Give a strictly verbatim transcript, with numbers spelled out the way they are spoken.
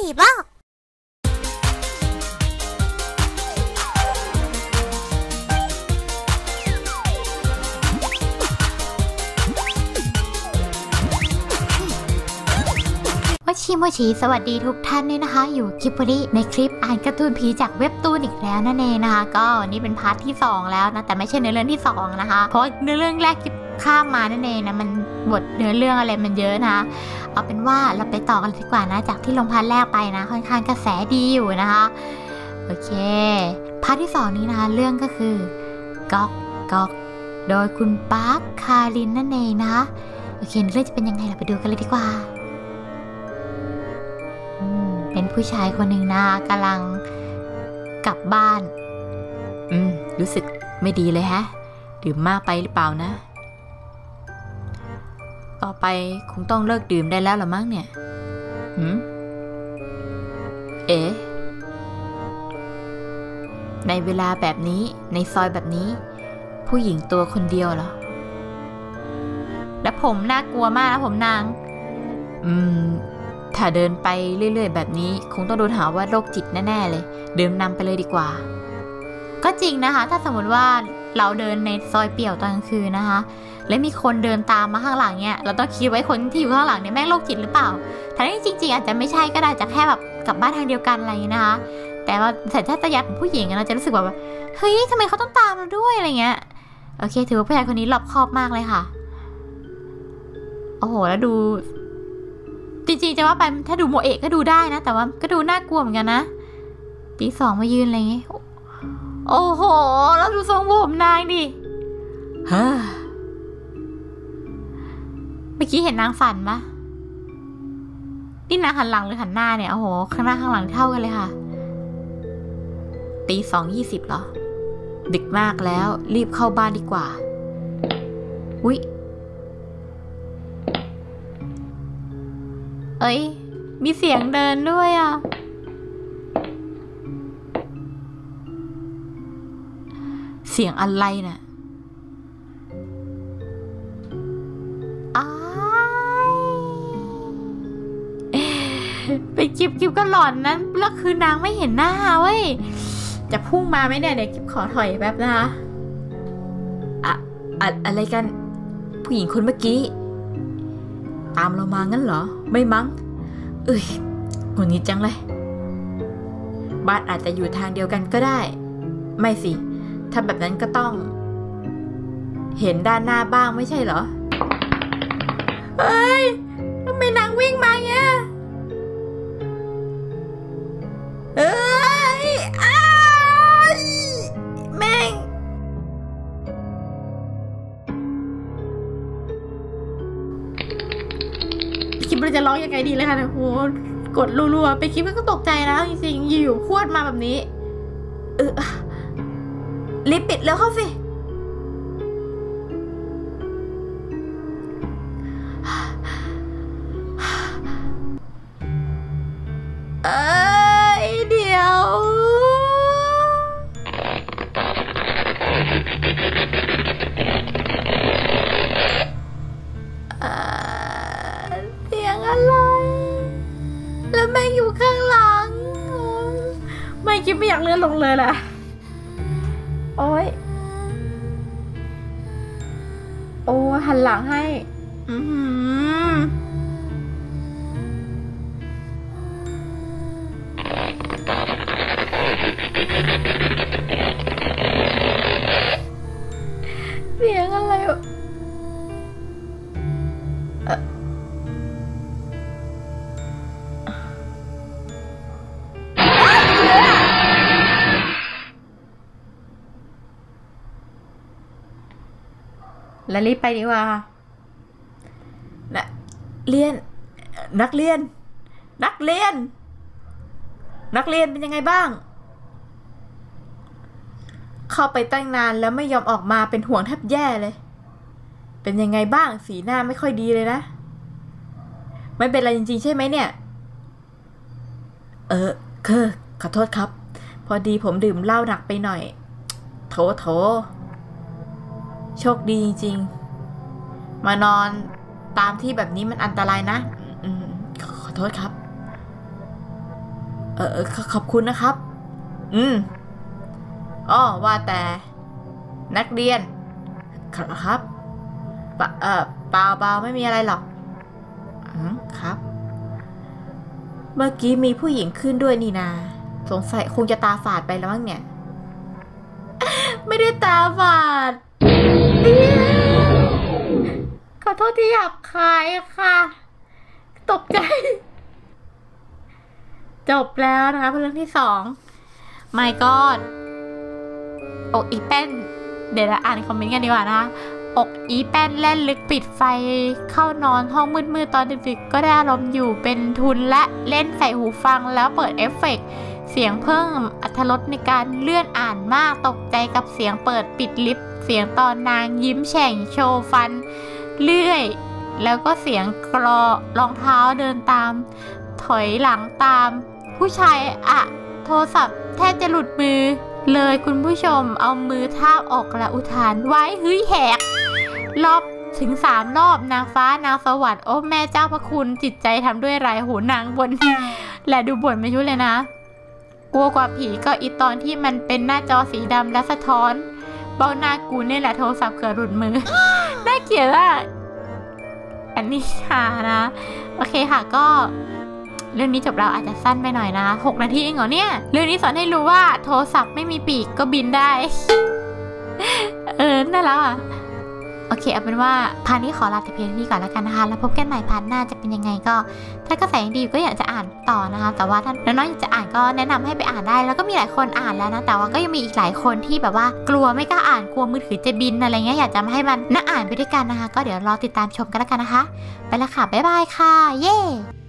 บ้าโมชิโมชิสวัสดีทุกท่านด้วยนะคะอยู่กิบบรีในคลิปอ่านการ์ตูนผีจากเว็บตูนอีกแล้วนั่นเองนะคะก็นี่เป็นพาร์ทที่สองแล้วนะแต่ไม่ใช่เนื้อเรื่องที่สองนะคะเพราะเนื้อเรื่องแรกกิบข้ามมานั่นเองนะมันบทเนื้อเรื่องอะไรมันเยอะนะเอาเป็นว่าเราไปต่อกันดีกว่านะจากที่ลงพาร์ทแรกไปนะค่อนข้างกระแสดีอยู่นะคะโอเคพาร์ทที่สองนี้นะคะเรื่องก็คือก๊อกก๊อกโดยคุณปาร์คคารินนั่นเองนะคะโอเคเรื่องจะเป็นยังไงเราไปดูกันเลยดีกว่าเป็นผู้ชายคนหนึ่งนะกำลังกลับบ้านอืมรู้สึกไม่ดีเลยฮะดื่มมากไปหรือเปล่านะต่อไปคงต้องเลิกดื่มได้แล้วหรอมั้งเนี่ยหืมเอ๋ในเวลาแบบนี้ในซอยแบบนี้ผู้หญิงตัวคนเดียวเหรอและผมน่ากลัวมากนะผมนางอืมถ้าเดินไปเรื่อยๆแบบนี้คงต้องโดนหาว่าโรคจิตแน่ๆเลยดื่มนำไปเลยดีกว่าก็จริงนะคะถ้าสมมติว่าเราเดินในซอยเปี่ยวตอนกลางคืนนะคะแล้วมีคนเดินตามมาข้างหลังเนี่ยเราต้องคิดไว้คนที่อยู่ข้างหลังเนี่ยแม่งโรคจิตหรือเปล่าทั้งที่จริงๆอาจจะไม่ใช่ก็ได้จะแค่แบบกลับบ้านทางเดียวกันอะไรอย่างนี้นะคะแต่ว่าสัญชาตญาณของผู้หญิงเราจะรู้สึกแบบเฮ้ยทำไมเขาต้องตามเราด้วยอะไรเงี้ยโอเคถือว่าผู้ชายคนนี้รอบคอบมากเลยค่ะโอ้โหแล้วดูจริงๆจะว่าไปถ้าดูโมเอะก็ดูได้นะแต่ว่าก็ดูน่ากลัวเหมือนกันนะตีสองมายืนอะไรอย่างงี้โอ้โหแล้วดูทรงผมนางดิเฮ้อเมื่อกี้เห็นนางฝันปะนี่นางหันหลังหรือหันหน้าเนี่ยโอ้โหข้างหน้าข้างหลังเท่ากันเลยค่ะตีสองยี่สิบเหรอดึกมากแล้วรีบเข้าบ้านดีกว่าอุ๊ยเอ้ยมีเสียงเดินด้วยอ่ะเสียงอะไรน่ะอ้ายไปกิบกิบก็หลอนนั้นแล้วคือนางไม่เห็นหน้าเว้ยจะพุ่งมาไหมเนี่ยเดี๋ยวกิบขอถอยแป๊บนะคะอะอะอะไรกันผู้หญิงคนเมื่อกี้ตามเรามางั้นเหรอไม่มั้งเอ้ยหงุดหงิดจังเลยบ้านอาจจะอยู่ทางเดียวกันก็ได้ไม่สิถ้าแบบนั้นก็ต้องเห็นด้านหน้าบ้างไม่ใช่เหรอเฮ้ยทำไมนางวิ่งมาเงี้ยเอ้ยอ้ายแม่งคิดว่าจะร้องยังไงดีเลยค่ะโหกดรัวๆไปคิดว่าก็ตกใจแล้วจริงๆอยู่พวดมาแบบนี้เออรีบปิดแล้วเข้าสิเอ้ยเดี๋ยวเสียงอะไรแล้วแม่อยู่ข้างหลังไม่คิดไม่อยากเลื่อนลงเลยแหละโอ้ยโอ้หันหลังให้อือหือเสียงอะไรอ่ะแล้วรีบไปดีกว่านะเรียนนักเรียนนักเรียนนักเรียนเป็นยังไงบ้างเข้าไปตั้งนานแล้วไม่ยอมออกมาเป็นห่วงแทบแย่เลยเป็นยังไงบ้างสีหน้าไม่ค่อยดีเลยนะไม่เป็นไรจริงๆใช่ไหมเนี่ยเออคือขอโทษครับพอดีผมดื่มเหล้าหนักไปหน่อยโถโถโชคดีจริงๆมานอนตามที่แบบนี้มันอันตรายนะอืมขอโทษครับเออขอบคุณนะครับอืมอ๋อว่าแต่นักเรียนครับปะเออเปล่าเปล่าไม่มีอะไรหรอกอืมครับเมื่อกี้มีผู้หญิงขึ้นด้วยนี่นาสงสัยคงจะตาฝาดไปแล้วมั้งเนี่ยไม่ได้ตาฝาดขอโทษที่หยาบคายค่ะตกใจจบแล้วนะคะเรื่องที่สองไม่กอดอกอีแป้นเดี๋ยวเราอ่านคอมเมนต์กันดีกว่านะคะอกอีแป้นเล่นลึกปิดไฟเข้านอนห้องมืดๆตอนดึกๆก็ได้อารมณ์อยู่เป็นทุนและเล่นใส่หูฟังแล้วเปิดเอฟเฟกต์เสียงเพิ่มอรรถรสในการเลื่อนอ่านมากตกใจกับเสียงเปิดปิดลิฟต์เสียงตอนนางยิ้มแฉ่งโชว์ฟันเลื่อยแล้วก็เสียงกรอรองเท้าเดินตามถอยหลังตามผู้ชายอะโทรศัพท์แทบจะหลุดมือเลยคุณผู้ชมเอามือทาบอกและอุทานไว้เฮ้ยแหกรอบถึงสามรอบนางฟ้านางสวรรค์โอ้แม่เจ้าพระคุณจิตใจทำด้วยไรโหนางบน และดูบ่นไม่ชุดเลยนะกลัวกว่าผีก็อีตอนที่มันเป็นหน้าจอสีดำและสะท้อนเบ้าหน้ากูนี่แหละโทรศัพท์เกิดหลุดมือ น่าเกลียดอ่ะอันนี้ค่ะนะโอเคค่ะก็เรื่องนี้จบแล้วอาจจะสั้นไปหน่อยนะหกนาทีเองเหรอเนี่ยเรื่องนี้สอนให้รู้ว่าโทรศัพท์ไม่มีปีกก็บินได้ เออน่ารักอ่ะโอเคเอาเป็นว่าพาร์ทนี้ขอลาแต่เพียงนี้ก่อนแล้วกันนะคะแล้วพบกันใหม่พาร์ทหน้าจะเป็นยังไงก็ถ้ากระแสดีก็อยากจะอ่านต่อนะคะแต่ว่าถ้าน้องๆอยากจะอ่านก็แนะนำให้ไปอ่านได้แล้วก็มีหลายคนอ่านแล้วนะแต่ว่าก็ยังมีอีกหลายคนที่แบบว่ากลัวไม่กล้าอ่านกลัวมือถือจะบินอะไรเงี้ยอยากจะมาให้มันน่าอ่านไปด้วยกันนะคะก็เดี๋ยวรอติดตามชมกันแล้วกันนะคะไปละค่ะบ๊ายบายค่ะเย้